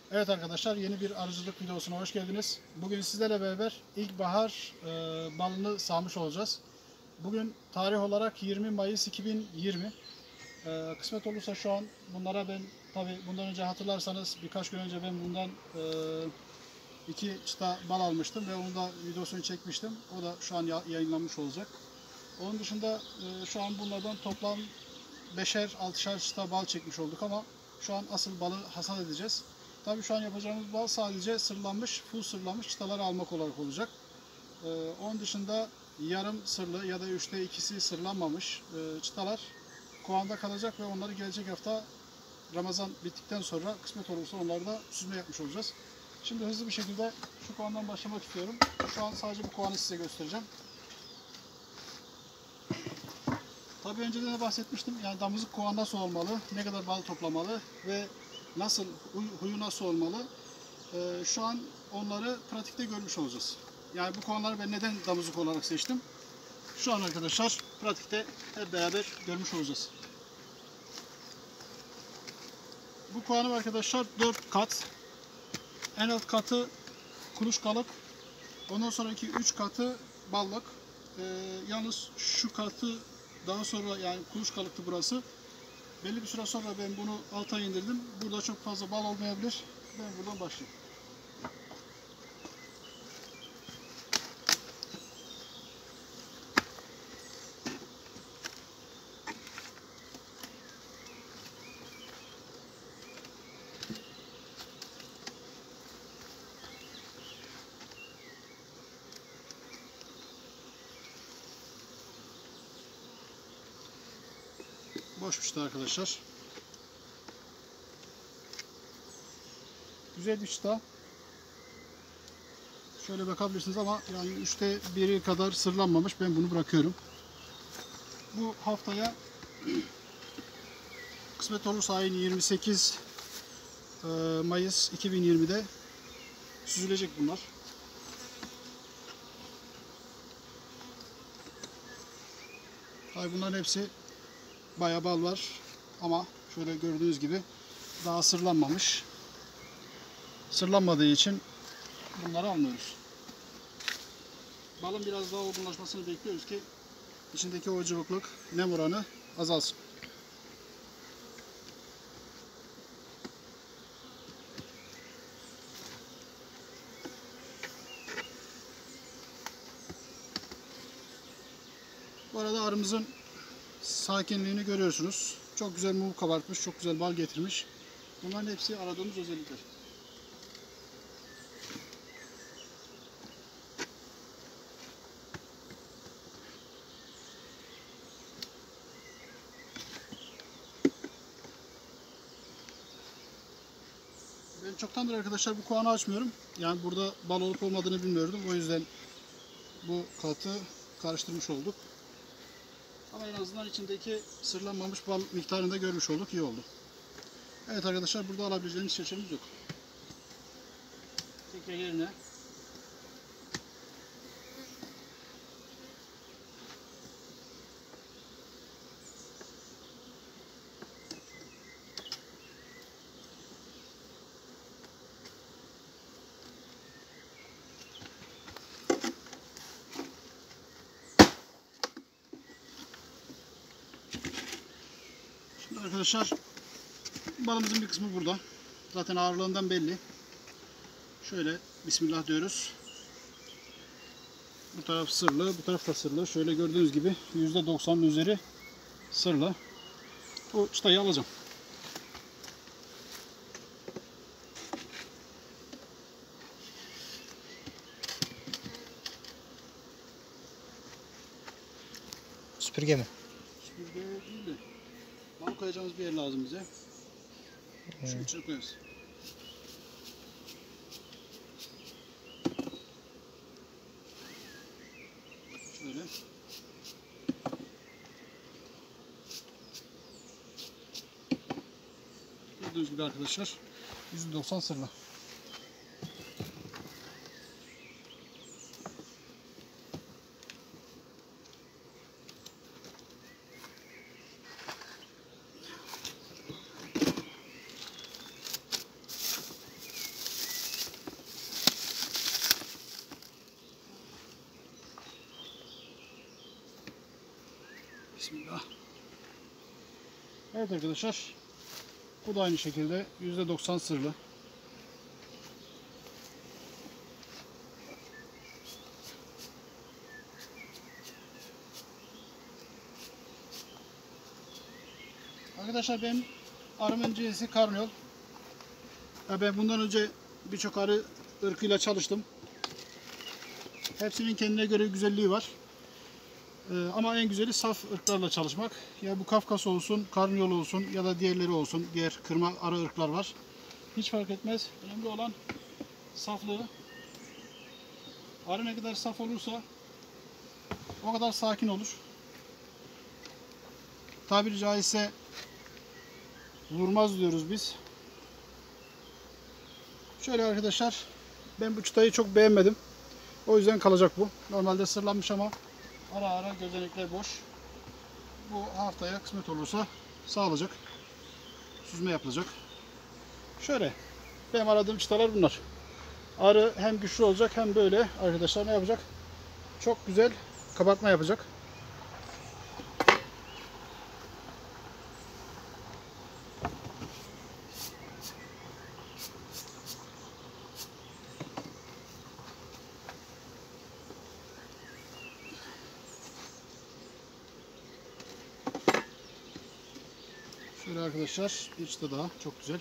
Evet arkadaşlar, yeni bir arıcılık videosuna hoş geldiniz. Bugün sizlerle beraber ilkbahar balını sağmış olacağız. Bugün tarih olarak 20 Mayıs 2020. Kısmet olursa şu an bunlara ben tabi bundan önce hatırlarsanız birkaç gün önce ben bundan 2 çıta bal almıştım ve onu da videosunu çekmiştim. O da şu an yayınlanmış olacak. Onun dışında şu an bunlardan toplam 5'er 6'şer çıta bal çekmiş olduk ama şu an asıl balı hasat edeceğiz. Tabii şu an yapacağımız bal sadece sırlanmış, full sırlanmış çıtaları almak olarak olacak. Onun dışında yarım sırlı ya da 2'si sırlanmamış çıtalar kovanda kalacak ve onları gelecek hafta Ramazan bittikten sonra kısmet olursa onları da süzme yapmış olacağız. Şimdi hızlı bir şekilde şu kovandan başlamak istiyorum. Şu an sadece bu kovanı size göstereceğim. Tabii önceden de bahsetmiştim. Yani damızlık kovan nasıl olmalı, ne kadar bal toplamalı ve nasıl, huyu nasıl olmalı. Şu an onları pratikte görmüş olacağız. Yani bu kovanları ben neden damızlık olarak seçtim? Şu an arkadaşlar pratikte hep beraber görmüş olacağız. Bu kovanım arkadaşlar 4 kat. En alt katı kuluçkalık. Ondan sonraki 3 katı ballık. Yalnız şu katı daha sonra, yani kuluçkalıktı burası. Belli bir süre sonra ben bunu alta indirdim. Burada çok fazla bal olmayabilir. Ben buradan başlayayım. Boş bir çıta arkadaşlar. Güzel bir çıta. Şöyle bakabilirsiniz ama yani 1/3 kadar sırlanmamış. Ben bunu bırakıyorum. Bu haftaya kısmet olursa ayın 28 Mayıs 2020'de süzülecek bunlar. Tabii bunların hepsi bayağı bal var ama şöyle gördüğünüz gibi daha sırlanmamış. Sırlanmadığı için bunları almıyoruz. Balın biraz daha olgunlaşmasını bekliyoruz ki içindeki o cıvıklık, nem oranı azalsın. Bu arada arımızın sakinliğini görüyorsunuz. Çok güzel mum kabartmış, çok güzel bal getirmiş. Bunların hepsi aradığımız özellikler. Ben çoktandır arkadaşlar bu kovanı açmıyorum. Yani burada bal olup olmadığını bilmiyordum. O yüzden bu katı karıştırmış olduk. Ama en azından içindeki sırlanmamış bal miktarını da görmüş olduk. İyi oldu. Evet arkadaşlar, burada alabileceğimiz seçeneğimiz yok. Tekrar yerine şimdi arkadaşlar, balımızın bir kısmı burada. Zaten ağırlığından belli. Şöyle bismillah diyoruz. Bu taraf sırlı, bu taraf da sırlı. Şöyle gördüğünüz gibi %90'ın üzeri sırlı. Bu çıtayı alacağım. Süpürge mi? Süpürge değil de bal koyacağımız bir yer lazım bize. Şu içine koyarız. Şöyle. Gördüğünüz gibi arkadaşlar %90 sırlı. Evet arkadaşlar. Bu da aynı şekilde %90 sırlı. Arkadaşlar benim arımın cinsi karnıyol. Ben bundan önce birçok arı ırkıyla çalıştım. Hepsinin kendine göre güzelliği var. Ama en güzeli saf ırklarla çalışmak. Ya bu Kafkas olsun, karnıyol olsun ya da diğerleri olsun. Diğer kırma arı ırklar var. Hiç fark etmez. Önemli olan saflığı. Arı ne kadar saf olursa o kadar sakin olur. Tabiri caizse vurmaz diyoruz biz. Şöyle arkadaşlar, ben bu çıtayı çok beğenmedim. O yüzden kalacak bu. Normalde sırlanmış ama ara ara gözenekler boş. Bu haftaya kısmet olursa sağlayacak. Süzme yapılacak. Şöyle, benim aradığım çıtalar bunlar. Arı hem güçlü olacak hem böyle arkadaşlar ne yapacak? Çok güzel kabartma yapacak. Şöyle arkadaşlar, bir çıta daha çok güzel.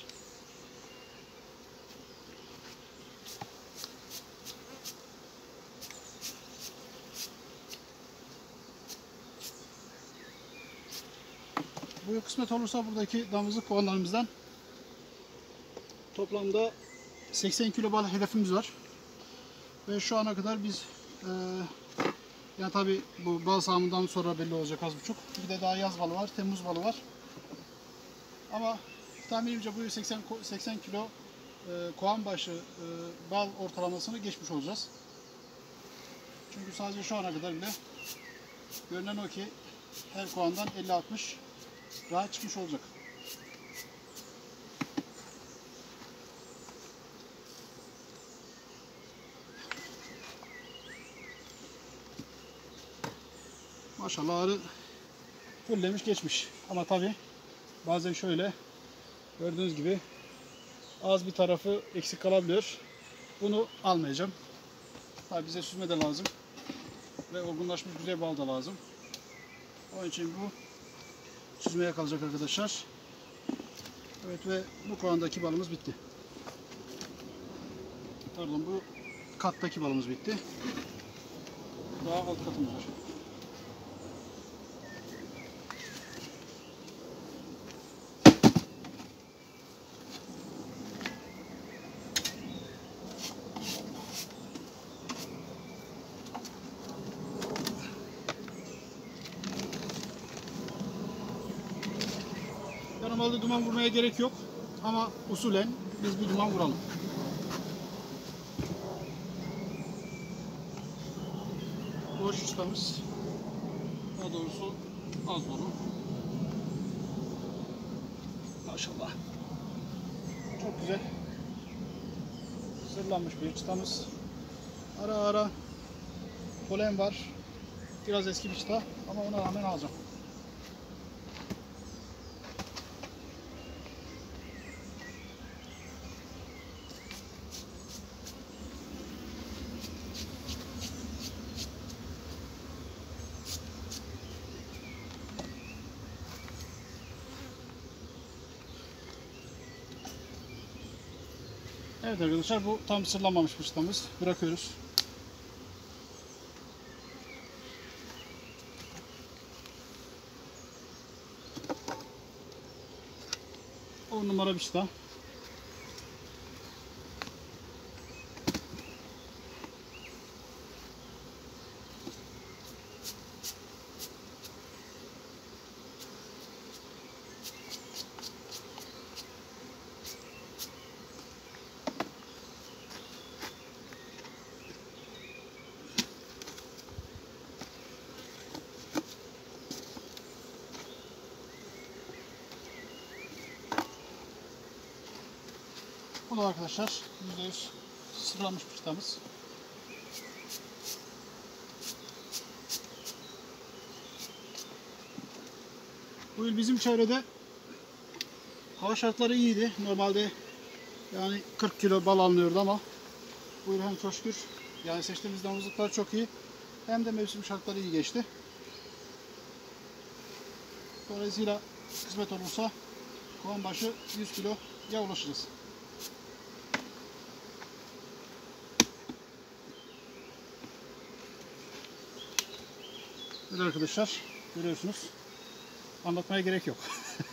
Bu kısmet olursa buradaki damızlık kovanlarımızdan toplamda 80 kilo bal hedefimiz var. Ve şu ana kadar biz yani tabi bu bal sağımından sonra belli olacak az buçuk. Bir de daha yaz balı var, Temmuz balı var. Ama tahminimce bu 80 kilo kovan başı bal ortalamasını geçmiş olacağız. Çünkü sadece şu ana kadar bile görünen o ki her kovandan 50-60 rahat çıkmış olacak. Maşallah arı fullemiş geçmiş. Ama tabi bazen şöyle gördüğünüz gibi az bir tarafı eksik kalabiliyor. Bunu almayacağım. Tabi bize süzme de lazım. Ve olgunlaşmış güzel bal da lazım. Onun için bu süzmeye kalacak arkadaşlar. Evet ve bu kovandaki balımız bitti. Pardon, bu kattaki balımız bitti. Daha alt katımız var. Normalde duman vurmaya gerek yok ama usulen biz bir duman vuralım. Boş çıtamız, daha doğrusu az dolu. Maşallah. Çok güzel. Sırlanmış bir çıtamız. Ara ara polen var. Biraz eski bir çıta ama ona rağmen alacağım. Evet arkadaşlar, bu tam sırlanmamış bir çıtamız. Bırakıyoruz. 10 numara bir çıta. Bu da arkadaşlar %100 sırlanmış bir çıtamız. Bu yıl bizim çevrede Hava şartları iyiydi. Normalde yani 40 kilo bal alınıyordu ama bu yıl hem çok şükür yani seçtiğimiz damızlıklar çok iyi. Hem de mevsim şartları iyi geçti. Dolayısıyla kısmet olursa kovan başı 100 kiloya ulaşırız. Evet arkadaşlar, görüyorsunuz. Anlatmaya gerek yok.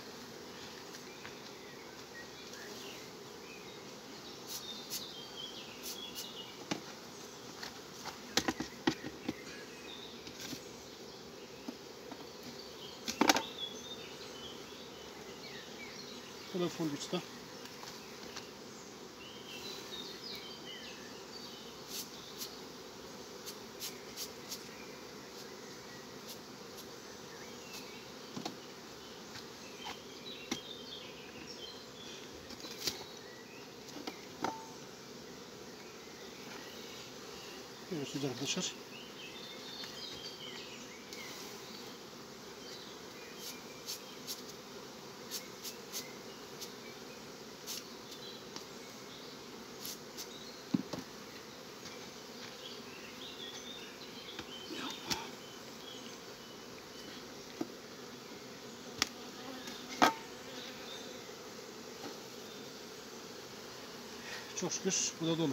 Bu da full güçte. Görüyorsunuz arkadaşlar. Çok şükür bu da dolu.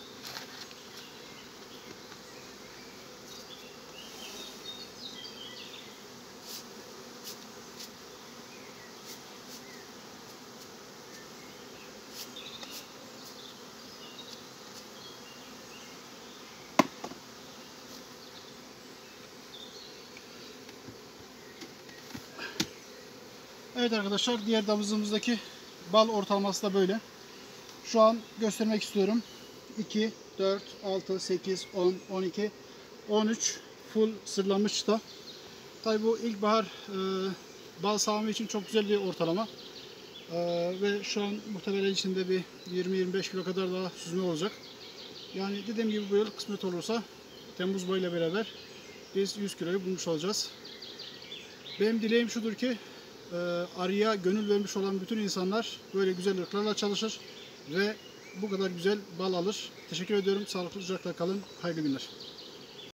Evet arkadaşlar, diğer damızlığımızdaki bal ortalaması da böyle. Şu an göstermek istiyorum. 2, 4, 6, 8, 10, 12, 13 full sırlanmış çıta. Tabi bu ilkbahar bal sağımı için çok güzel bir ortalama. Ve şu an muhtemelen içinde bir 20-25 kilo kadar daha süzme olacak. Yani dediğim gibi bu yıl kısmet olursa Temmuz boyuyla beraber biz 100 kiloyu bulmuş olacağız. Benim dileğim şudur ki arıya gönül vermiş olan bütün insanlar böyle güzel ırklarla çalışır ve bu kadar güzel bal alır. Teşekkür ediyorum. Sağlıklı, sıcakla kalın. Hayırlı günler.